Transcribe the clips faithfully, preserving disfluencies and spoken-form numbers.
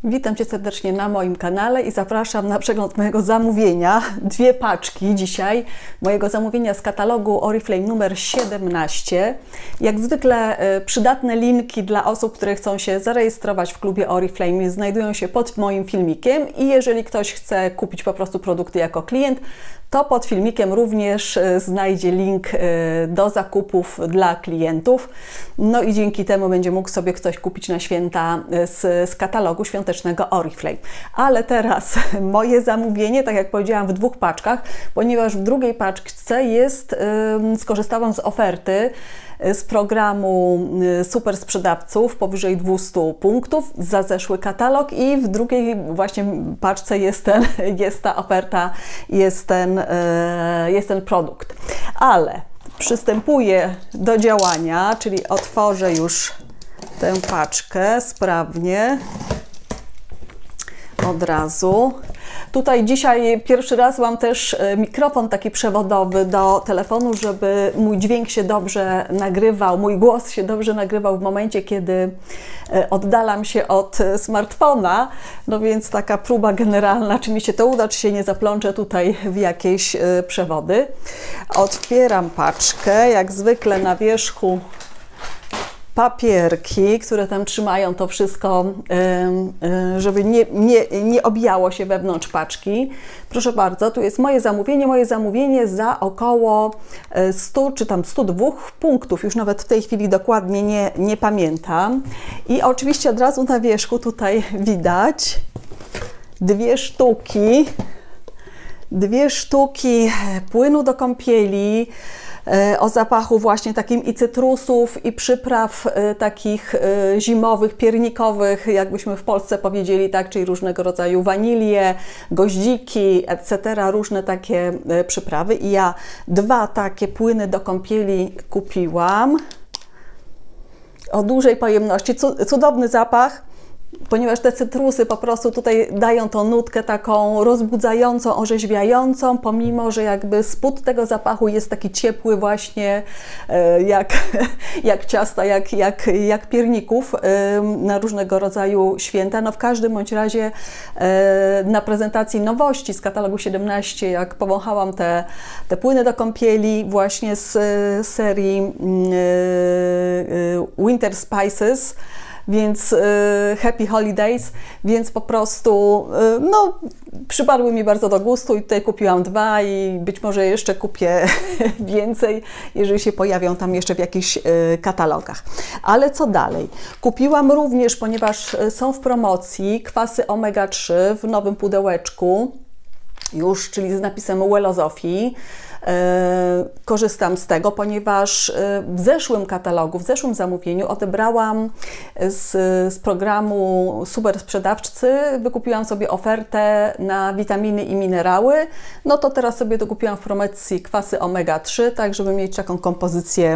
Witam Cię serdecznie na moim kanale i zapraszam na przegląd mojego zamówienia. Dwie paczki dzisiaj mojego zamówienia z katalogu Oriflame numer siedemnaście. Jak zwykle przydatne linki dla osób, które chcą się zarejestrować w klubie Oriflame znajdują się pod moim filmikiem i jeżeli ktoś chce kupić po prostu produkty jako klient, to pod filmikiem również znajdzie link do zakupów dla klientów. No i dzięki temu będzie mógł sobie ktoś kupić na święta z, z katalogu świątecznego Oriflame. Ale teraz moje zamówienie, tak jak powiedziałam, w dwóch paczkach, ponieważ w drugiej paczce jest, skorzystałam z oferty z programu super sprzedawców powyżej dwustu punktów za zeszły katalog i w drugiej właśnie paczce jest, ten, jest ta oferta, jest ten, jest ten produkt. Ale przystępuję do działania, czyli otworzę już tę paczkę sprawnie od razu. Tutaj dzisiaj pierwszy raz mam też mikrofon taki przewodowy do telefonu, żeby mój dźwięk się dobrze nagrywał, mój głos się dobrze nagrywał w momencie, kiedy oddalam się od smartfona. No więc taka próba generalna, czy mi się to uda, czy się nie zaplączę tutaj w jakieś przewody. Otwieram paczkę, jak zwykle na wierzchu papierki, które tam trzymają to wszystko, żeby nie, nie, nie obijało się wewnątrz paczki. Proszę bardzo, tu jest moje zamówienie, moje zamówienie za około stu czy tam stu dwóch punktów, już nawet w tej chwili dokładnie nie, nie pamiętam. I oczywiście od razu na wierzchu tutaj widać dwie sztuki, dwie sztuki płynu do kąpieli, o zapachu właśnie takim i cytrusów, i przypraw takich zimowych, piernikowych, jakbyśmy w Polsce powiedzieli, tak, czyli różnego rodzaju wanilie, goździki, et cetera, różne takie przyprawy. I ja dwa takie płyny do kąpieli kupiłam o dużej pojemności. Cudowny zapach, ponieważ te cytrusy po prostu tutaj dają tą nutkę taką rozbudzającą, orzeźwiającą, pomimo że jakby spód tego zapachu jest taki ciepły właśnie jak, jak ciasta, jak, jak, jak pierników na różnego rodzaju święta. No w każdym bądź razie na prezentacji nowości z katalogu siedemnaście, jak powąchałam te, te płyny do kąpieli właśnie z serii Winter Spices, więc y, Happy Holidays, więc po prostu y, no, przypadły mi bardzo do gustu i tutaj kupiłam dwa i być może jeszcze kupię więcej, jeżeli się pojawią tam jeszcze w jakichś y, katalogach. Ale co dalej? Kupiłam również, ponieważ są w promocji, kwasy omega trzy w nowym pudełeczku, już, czyli z napisem Wellosophy. Korzystam z tego, ponieważ w zeszłym katalogu, w zeszłym zamówieniu odebrałam z, z programu super sprzedawcy, wykupiłam sobie ofertę na witaminy i minerały, no to teraz sobie dokupiłam w promocji kwasy omega trzy, tak żeby mieć taką kompozycję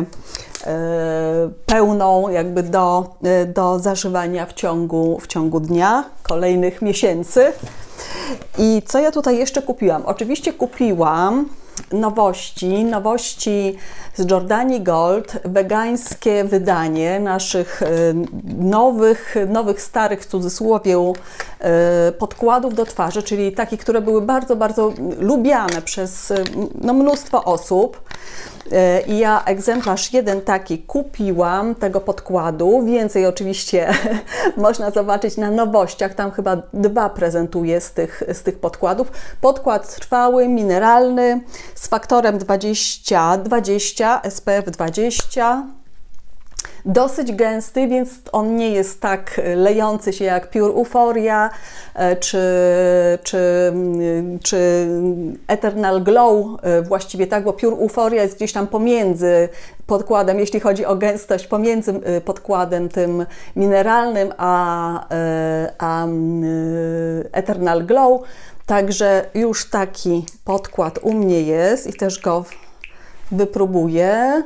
pełną jakby do, do zażywania w ciągu, w ciągu dnia, kolejnych miesięcy. I co ja tutaj jeszcze kupiłam? Oczywiście kupiłam nowości, nowości z Jordanii Gold, wegańskie wydanie naszych nowych, nowych starych w cudzysłowie podkładów do twarzy, czyli takich, które były bardzo, bardzo lubiane przez no, mnóstwo osób. I ja egzemplarz jeden taki kupiłam, tego podkładu. Więcej oczywiście można zobaczyć na nowościach. Tam chyba dwa prezentuję z tych, z tych podkładów. Podkład trwały, mineralny, z faktorem dwadzieścia dwadzieścia, S P F dwadzieścia. Dosyć gęsty, więc on nie jest tak lejący się jak Pure Euphoria czy, czy, czy Eternal Glow, właściwie tak, bo Pure Euphoria jest gdzieś tam pomiędzy podkładem, jeśli chodzi o gęstość, pomiędzy podkładem tym mineralnym a, a Eternal Glow. Także już taki podkład u mnie jest i też go wypróbuję.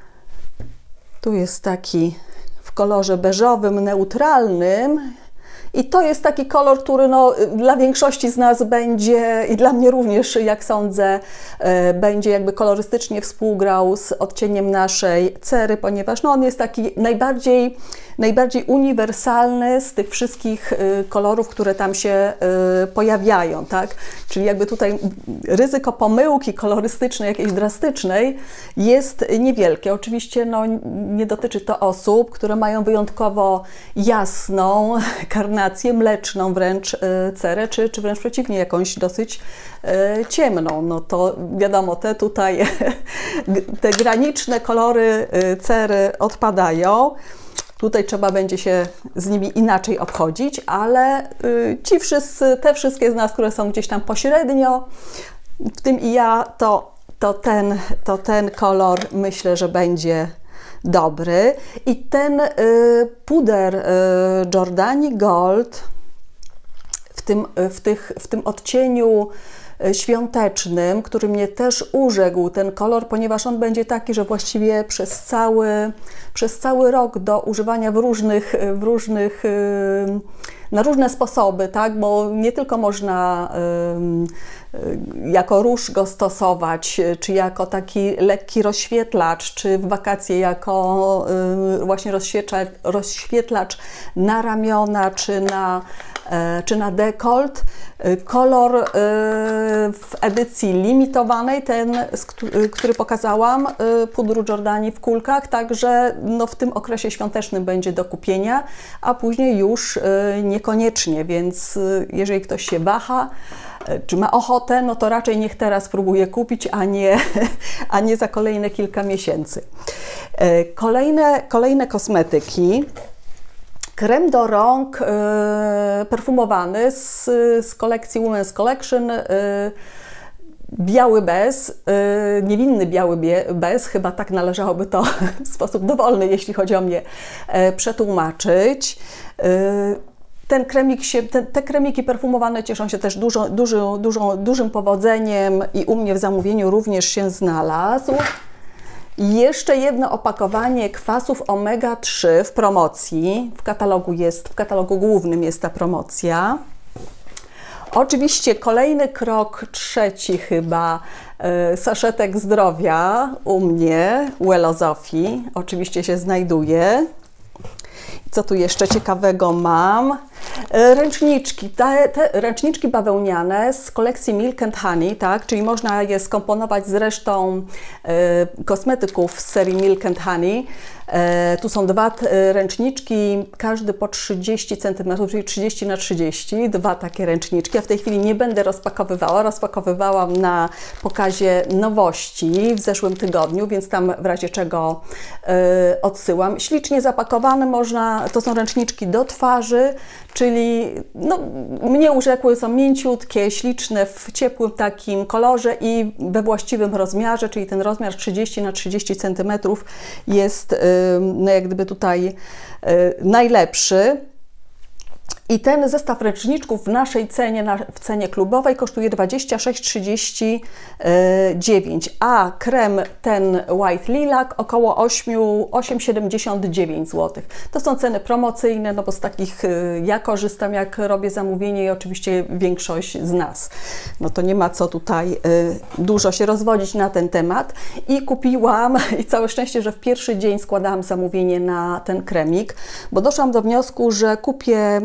Tu jest taki w kolorze beżowym, neutralnym I to jest taki kolor, który no, dla większości z nas będzie i dla mnie również, jak sądzę, będzie jakby kolorystycznie współgrał z odcieniem naszej cery, ponieważ no, on jest taki najbardziej, najbardziej uniwersalny z tych wszystkich kolorów, które tam się pojawiają, tak? Czyli jakby tutaj ryzyko pomyłki kolorystycznej, jakiejś drastycznej jest niewielkie. Oczywiście no, nie dotyczy to osób, które mają wyjątkowo jasną karnację, mleczną wręcz cerę, czy, czy wręcz przeciwnie, jakąś dosyć ciemną. No to wiadomo, te tutaj, te graniczne kolory cery odpadają. Tutaj trzeba będzie się z nimi inaczej obchodzić, ale ci wszyscy, te wszystkie z nas, które są gdzieś tam pośrednio, w tym i ja, to, to, ten, to ten kolor myślę, że będzie dobry. I ten y, puder y, Giordani Gold w tym, w, tych, w tym odcieniu świątecznym, który mnie też urzekł, ten kolor, ponieważ on będzie taki, że właściwie przez cały, przez cały rok do używania w różnych, w różnych, na różne sposoby, tak? Bo nie tylko można jako róż go stosować, czy jako taki lekki rozświetlacz, czy w wakacje jako właśnie rozświetlacz, rozświetlacz na ramiona, czy na czy na dekolt. Kolor w edycji limitowanej, ten, który pokazałam, pudru Giordani w kulkach, także no w tym okresie świątecznym będzie do kupienia, a później już niekoniecznie, więc jeżeli ktoś się waha, czy ma ochotę, no to raczej niech teraz próbuje kupić, a nie, a nie za kolejne kilka miesięcy. Kolejne, kolejne kosmetyki. Krem do rąk y, perfumowany z, z kolekcji Women's Collection, y, biały bez, y, niewinny biały bez, chyba tak należałoby to w sposób dowolny, jeśli chodzi o mnie, y, przetłumaczyć. Y, ten kremik się, te, te kremiki perfumowane cieszą się też dużo, dużo, dużo, dużym powodzeniem i u mnie w zamówieniu również się znalazł. I jeszcze jedno opakowanie kwasów omega trzy w promocji. W katalogu jest, w katalogu głównym jest ta promocja. Oczywiście kolejny krok, trzeci chyba, yy, saszetek zdrowia u mnie, Wellosophy, oczywiście się znajduje. Co tu jeszcze ciekawego mam? Ręczniczki, te, te ręczniczki bawełniane z kolekcji Milk and Honey, tak? Czyli można je skomponować z resztą y, kosmetyków z serii Milk and Honey. E, tu są dwa e, ręczniczki, każdy po trzydzieści centymetrów, czyli trzydzieści na trzydzieści, dwa takie ręczniczki. Ja w tej chwili nie będę rozpakowywała, rozpakowywałam na pokazie nowości w zeszłym tygodniu, więc tam w razie czego e, odsyłam. Ślicznie zapakowane można, to są ręczniczki do twarzy, czyli no, mnie urzekły, są mięciutkie, śliczne, w ciepłym takim kolorze i we właściwym rozmiarze, czyli ten rozmiar trzydzieści na trzydzieści centymetrów jest no jak gdyby tutaj najlepszy. I ten zestaw ręczniczków w naszej cenie, na, w cenie klubowej kosztuje dwadzieścia sześć trzydzieści dziewięć, a krem ten White Lilac około osiem siedemdziesiąt dziewięć złotych. To są ceny promocyjne, no bo z takich ja korzystam, jak robię zamówienie i oczywiście większość z nas. No to nie ma co tutaj dużo się rozwodzić na ten temat. I kupiłam, i całe szczęście, że w pierwszy dzień składałam zamówienie na ten kremik, bo doszłam do wniosku, że kupię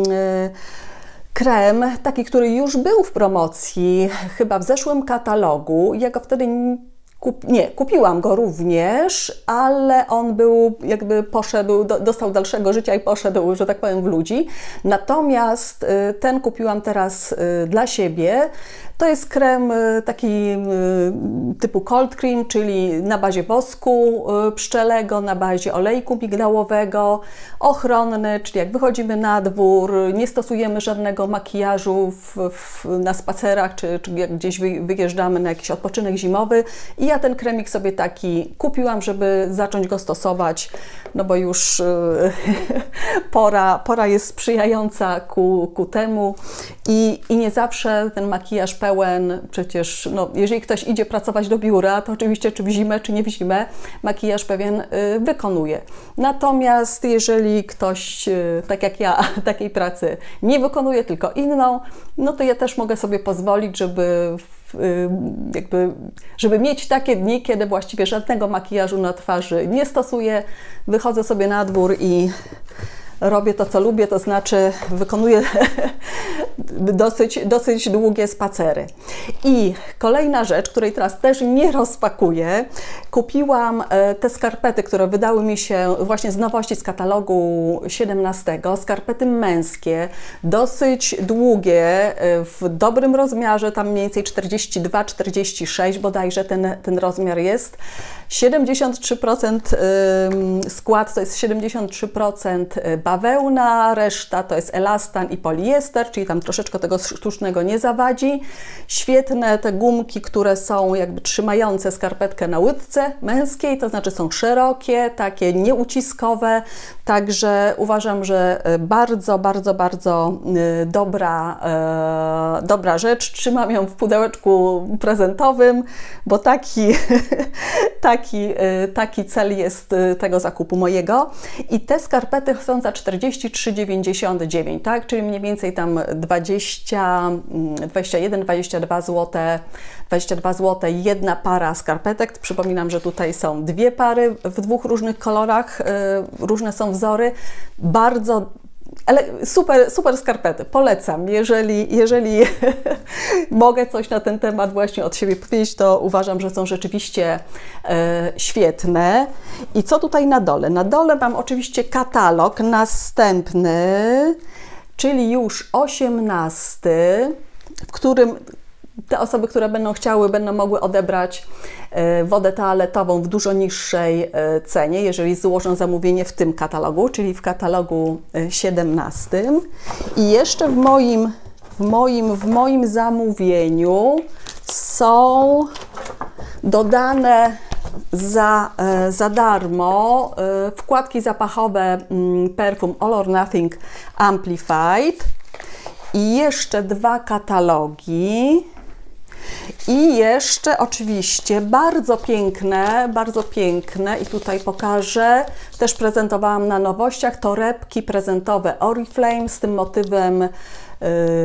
krem, taki, który już był w promocji, chyba w zeszłym katalogu. Ja go wtedy kup, nie, kupiłam go również, ale on był, jakby poszedł, do, dostał dalszego życia i poszedł, że tak powiem, w ludzi. Natomiast ten kupiłam teraz dla siebie. To jest krem taki typu cold cream, czyli na bazie wosku pszczelego, na bazie olejku migdałowego, ochronny, czyli jak wychodzimy na dwór, nie stosujemy żadnego makijażu w, w, na spacerach, czy, czy jak gdzieś wyjeżdżamy na jakiś odpoczynek zimowy i ja ten kremik sobie taki kupiłam, żeby zacząć go stosować, no bo już pora, pora jest sprzyjająca ku, ku temu i, i nie zawsze ten makijaż pełen, przecież no, jeżeli ktoś idzie pracować do biura, to oczywiście czy w zimę, czy nie w zimę, makijaż pewien y, wykonuje. Natomiast jeżeli ktoś, y, tak jak ja, takiej pracy nie wykonuje, tylko inną, no to ja też mogę sobie pozwolić, żeby jakby, żeby mieć takie dni, kiedy właściwie żadnego makijażu na twarzy nie stosuję, wychodzę sobie na dwór i robię to, co lubię, to znaczy wykonuję dosyć, dosyć długie spacery. I kolejna rzecz, której teraz też nie rozpakuję, kupiłam te skarpety, które wydały mi się właśnie z nowości z katalogu siedemnastego, skarpety męskie, dosyć długie, w dobrym rozmiarze, tam mniej więcej czterdzieści dwa czterdzieści sześć bodajże ten, ten rozmiar jest. siedemdziesiąt trzy procent skład to jest siedemdziesiąt trzy procent bawełna, reszta to jest elastan i poliester, czyli tam troszeczkę tego sztucznego nie zawadzi. Świetne te gumki, które są jakby trzymające skarpetkę na łydce męskiej, to znaczy są szerokie, takie nieuciskowe, także uważam, że bardzo, bardzo, bardzo dobra, dobra rzecz. Trzymam ją w pudełeczku prezentowym, bo taki, taki, taki cel jest tego zakupu mojego. I te skarpety są za czterdzieści trzy dziewięćdziesiąt dziewięć, tak? Czyli mniej więcej tam dwadzieścia, dwadzieścia jeden, dwadzieścia dwa złote, dwadzieścia dwa złote jedna para skarpetek. Przypominam, że tutaj są dwie pary w dwóch różnych kolorach, różne są wzory. Bardzo ale super, super skarpety, polecam. Jeżeli, jeżeli mogę coś na ten temat właśnie od siebie powiedzieć, to uważam, że są rzeczywiście e, świetne. I co tutaj na dole? Na dole mam oczywiście katalog następny, czyli już osiemnasty, w którym te osoby, które będą chciały, będą mogły odebrać wodę toaletową w dużo niższej cenie, jeżeli złożą zamówienie w tym katalogu, czyli w katalogu siedemnastym. I jeszcze w moim, w moim, w moim zamówieniu są dodane za, za darmo wkładki zapachowe perfum All or Nothing Amplified i jeszcze dwa katalogi. I jeszcze oczywiście bardzo piękne, bardzo piękne i tutaj pokażę, też prezentowałam na nowościach, torebki prezentowe Oriflame z tym motywem yy,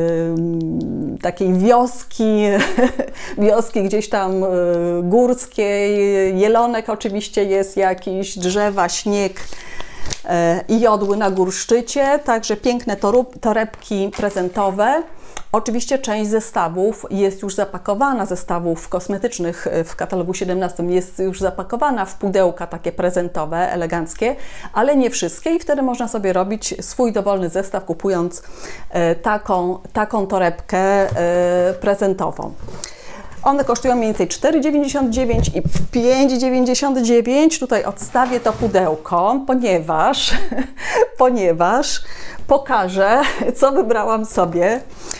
takiej wioski, wioski gdzieś tam yy, górskiej, jelonek oczywiście jest jakiś, drzewa, śnieg yy, i jodły na górszczycie, także piękne torebki prezentowe. Oczywiście część zestawów jest już zapakowana, zestawów kosmetycznych w katalogu siedemnastym jest już zapakowana w pudełka takie prezentowe, eleganckie, ale nie wszystkie i wtedy można sobie robić swój dowolny zestaw, kupując taką, taką torebkę prezentową. One kosztują mniej więcej cztery dziewięćdziesiąt dziewięć i pięć dziewięćdziesiąt dziewięć. Tutaj odstawię to pudełko, ponieważ, ponieważ pokażę, co wybrałam sobie.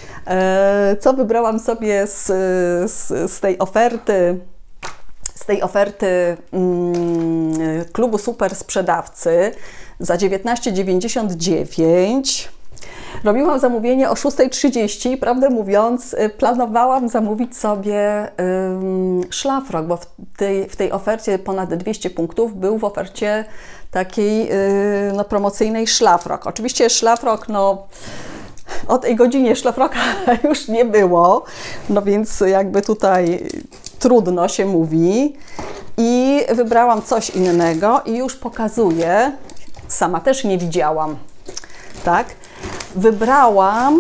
Co wybrałam sobie z, z, z tej oferty, z tej oferty mm, klubu super sprzedawcy za dziewiętnaście dziewięćdziesiąt dziewięć. Robiłam zamówienie o szósta trzydzieści i prawdę mówiąc planowałam zamówić sobie ym, szlafrok, bo w tej, w tej ofercie ponad dwieście punktów był w ofercie takiej yy, no, promocyjnej szlafrok. Oczywiście szlafrok, no o tej godzinie szlafroka już nie było, no więc jakby tutaj trudno się mówi i wybrałam coś innego i już pokazuję, sama też nie widziałam, tak, wybrałam,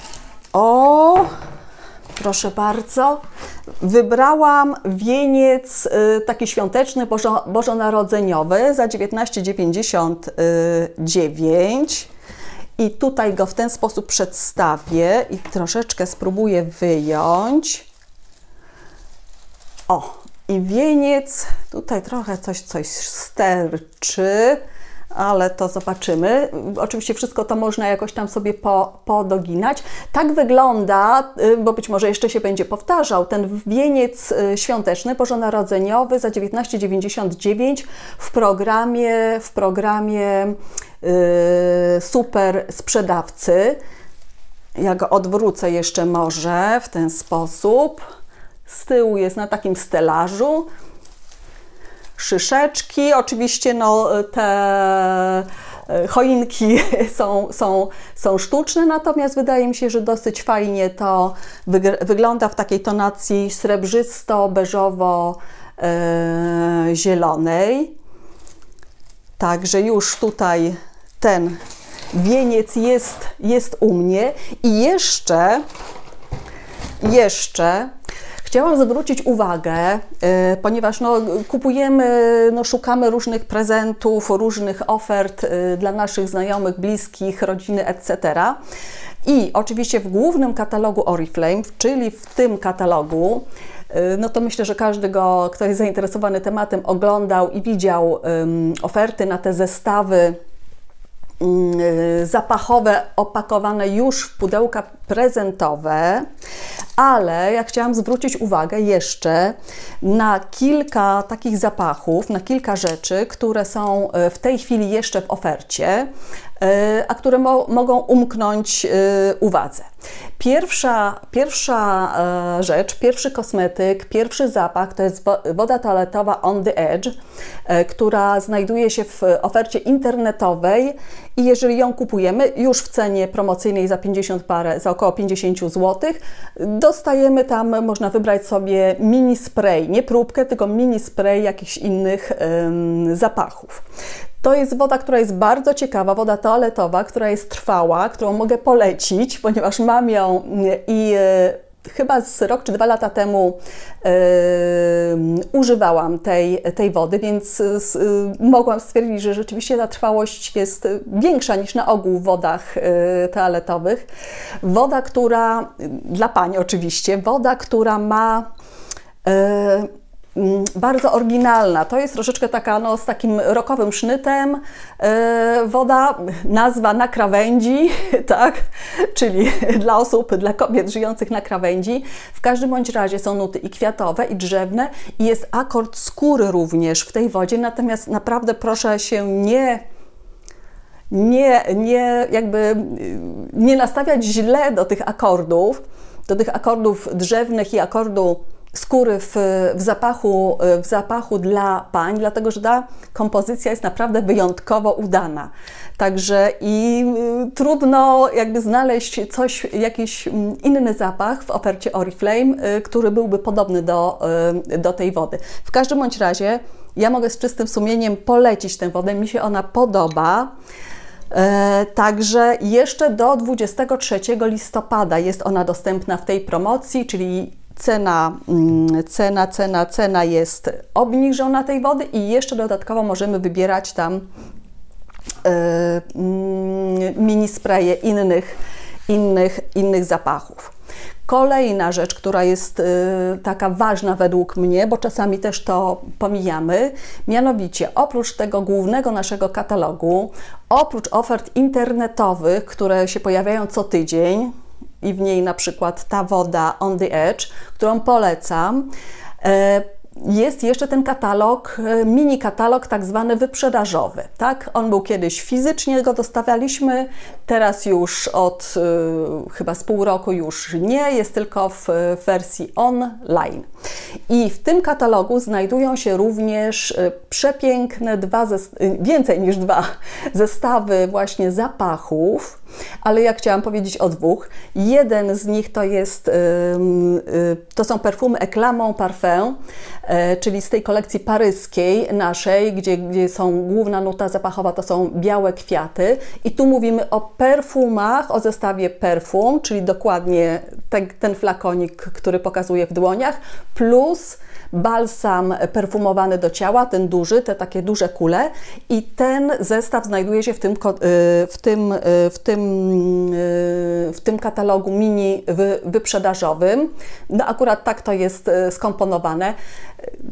o, proszę bardzo, wybrałam wieniec y, taki świąteczny, bożo, bożonarodzeniowy za dziewiętnaście dziewięćdziesiąt dziewięć. I tutaj go w ten sposób przedstawię i troszeczkę spróbuję wyjąć. O, i wieniec, tutaj trochę coś, coś sterczy, ale to zobaczymy. Oczywiście wszystko to można jakoś tam sobie po, podoginać. Tak wygląda, bo być może jeszcze się będzie powtarzał, ten wieniec świąteczny, bożonarodzeniowy za dziewiętnaście dziewięćdziesiąt dziewięć w programie, w programie yy, super sprzedawcy. Ja go odwrócę jeszcze może w ten sposób. Z tyłu jest na takim stelażu. Szyszeczki, oczywiście no, te choinki są, są, są sztuczne, natomiast wydaje mi się, że dosyć fajnie to wygląda w takiej tonacji srebrzysto-beżowo-zielonej. Także już tutaj ten wieniec jest, jest u mnie i jeszcze, jeszcze chciałam zwrócić uwagę, yy, ponieważ no, kupujemy, no, szukamy różnych prezentów, różnych ofert yy, dla naszych znajomych, bliskich, rodziny, et cetera. I oczywiście w głównym katalogu Oriflame, czyli w tym katalogu, yy, no to myślę, że każdy go, kto jest zainteresowany tematem, oglądał i widział yy, oferty na te zestawy zapachowe, opakowane już w pudełka prezentowe, ale ja chciałam zwrócić uwagę jeszcze na kilka takich zapachów, na kilka rzeczy, które są w tej chwili jeszcze w ofercie, a które mo mogą umknąć uwadze. Pierwsza, pierwsza rzecz, pierwszy kosmetyk, pierwszy zapach to jest woda toaletowa On The Edge, która znajduje się w ofercie internetowej i jeżeli ją kupujemy już w cenie promocyjnej za pięćdziesiąt parę, za około pięćdziesiąt złotych, dostajemy tam, można wybrać sobie mini spray, nie próbkę, tylko mini spray jakichś innych ym, zapachów. To jest woda, która jest bardzo ciekawa, woda toaletowa, która jest trwała, którą mogę polecić, ponieważ mam ją i y, chyba z rok czy dwa lata temu y, używałam tej, tej wody, więc y, mogłam stwierdzić, że rzeczywiście ta trwałość jest większa niż na ogół w wodach y, toaletowych. Woda, która, dla pań oczywiście, woda, która ma y, bardzo oryginalna. To jest troszeczkę taka, no, z takim rockowym sznytem. Yy, woda, nazwa na krawędzi, tak? Czyli dla osób, dla kobiet żyjących na krawędzi. W każdym bądź razie są nuty i kwiatowe, i drzewne, i jest akord skóry również w tej wodzie, natomiast naprawdę proszę się nie nie, nie jakby nie nastawiać źle do tych akordów, do tych akordów drzewnych i akordu skóry w, w, zapachu, w zapachu dla pań, dlatego że ta kompozycja jest naprawdę wyjątkowo udana. Także i y, trudno jakby znaleźć coś, jakiś inny zapach w ofercie Oriflame, y, który byłby podobny do, y, do tej wody. W każdym bądź razie ja mogę z czystym sumieniem polecić tę wodę, mi się ona podoba. E, także jeszcze do dwudziestego trzeciego listopada jest ona dostępna w tej promocji, czyli Cena, cena, cena, cena jest obniżona tej wody i jeszcze dodatkowo możemy wybierać tam y, y, mini spraye innych, innych, innych zapachów. Kolejna rzecz, która jest y, taka ważna według mnie, bo czasami też to pomijamy, mianowicie oprócz tego głównego naszego katalogu, oprócz ofert internetowych, które się pojawiają co tydzień, i w niej na przykład ta woda On The Edge, którą polecam, jest jeszcze ten katalog, mini katalog tak zwany wyprzedażowy, tak? On był kiedyś fizycznie, go dostawialiśmy, teraz już od y, chyba z pół roku już nie, jest tylko w, w wersji online. I w tym katalogu znajdują się również przepiękne dwa, więcej niż dwa zestawy właśnie zapachów, ale ja chciałam powiedzieć o dwóch. Jeden z nich to jest, to są perfumy Éclat Mon Parfum, czyli z tej kolekcji paryskiej naszej, gdzie, gdzie są główna nuta zapachowa, to są białe kwiaty. I tu mówimy o perfumach, o zestawie perfum, czyli dokładnie ten, ten flakonik, który pokazuję w dłoniach, plus balsam perfumowany do ciała, ten duży, te takie duże kule, i ten zestaw znajduje się w tym, w tym, w tym, w tym katalogu mini wyprzedażowym. No akurat tak to jest skomponowane.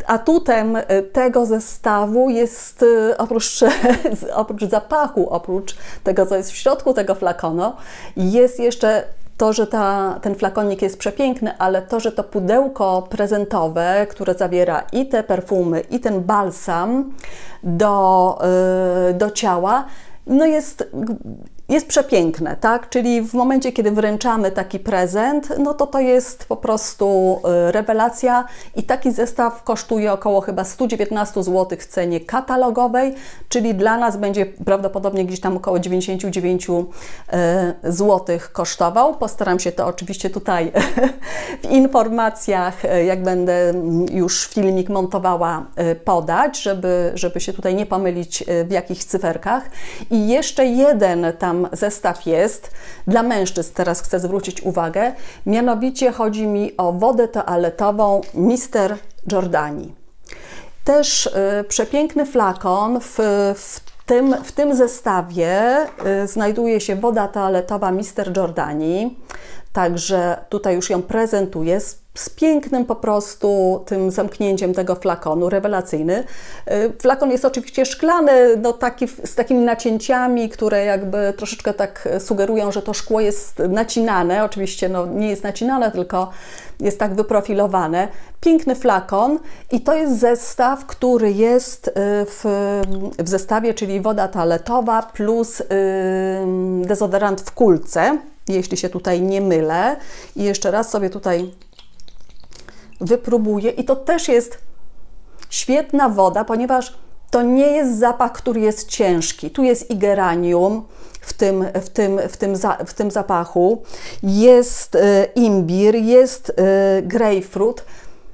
atutem tego zestawu jest oprócz, oprócz zapachu, oprócz tego, co jest w środku tego flakonu, jest jeszcze to, że ta, ten flakonik jest przepiękny, ale to, że to pudełko prezentowe, które zawiera i te perfumy, i ten balsam do, yy, do ciała, no jest, jest przepiękne, tak? Czyli w momencie, kiedy wręczamy taki prezent, no to to jest po prostu rewelacja i taki zestaw kosztuje około chyba sto dziewiętnaście złotych w cenie katalogowej, czyli dla nas będzie prawdopodobnie gdzieś tam około dziewięćdziesiąt dziewięć złotych kosztował. Postaram się to oczywiście tutaj w informacjach, jak będę już filmik montowała, podać, żeby, żeby się tutaj nie pomylić w jakichś cyferkach. I jeszcze jeden tam zestaw jest dla mężczyzn, teraz chcę zwrócić uwagę, mianowicie chodzi mi o wodę toaletową mister Giordani. Też y, przepiękny flakon, w, w, tym, w tym zestawie y, znajduje się woda toaletowa mister Giordani, także tutaj już ją prezentuję z, z pięknym po prostu tym zamknięciem tego flakonu, rewelacyjny. Flakon jest oczywiście szklany, no taki, z takimi nacięciami, które jakby troszeczkę tak sugerują, że to szkło jest nacinane. Oczywiście no, nie jest nacinane, tylko jest tak wyprofilowane. Piękny flakon i to jest zestaw, który jest w, w zestawie, czyli woda toaletowa plus yy, dezodorant w kulce, jeśli się tutaj nie mylę. I jeszcze raz sobie tutaj wypróbuję i to też jest świetna woda, ponieważ to nie jest zapach, który jest ciężki. Tu jest i geranium w tym, w tym, w tym, za, w tym zapachu, jest y, imbir, jest y, grapefruit.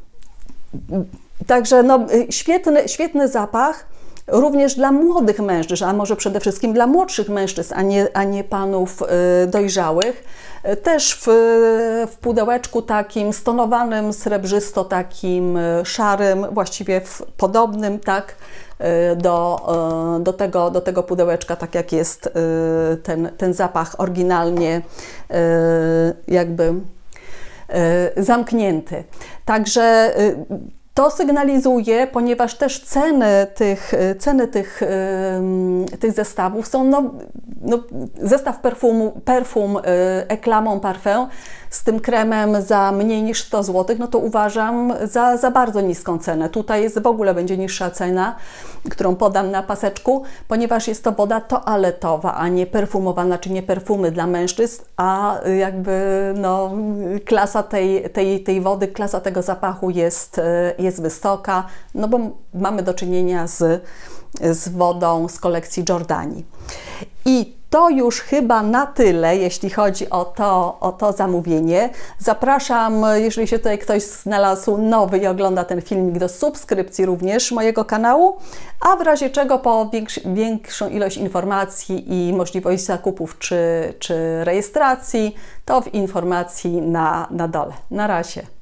Także no, świetny, świetny zapach. Również dla młodych mężczyzn, a może przede wszystkim dla młodszych mężczyzn, a nie, a nie panów y, dojrzałych. Też w, w pudełeczku takim stonowanym, srebrzysto takim szarym, właściwie w, podobnym tak, do, do, tego, do tego pudełeczka, tak jak jest ten, ten zapach oryginalnie jakby zamknięty. Także to sygnalizuje, ponieważ też ceny tych, ceny tych, tych zestawów są, no, no, zestaw perfumu, perfum Eclat Parfum z tym kremem za mniej niż sto złotych, no to uważam za, za bardzo niską cenę. Tutaj jest w ogóle będzie niższa cena, którą podam na paseczku, ponieważ jest to woda toaletowa, a nie perfumowana, czy nie perfumy dla mężczyzn, a jakby no, klasa tej, tej, tej wody, klasa tego zapachu jest, jest wysoka, no bo mamy do czynienia z, z wodą z kolekcji Giordani. I to już chyba na tyle, jeśli chodzi o to, o to zamówienie. Zapraszam, jeżeli się tutaj ktoś znalazł nowy i ogląda ten filmik, do subskrypcji również mojego kanału, a w razie czego po większą ilość informacji i możliwość zakupów czy, czy rejestracji, to w informacji na, na dole. Na razie.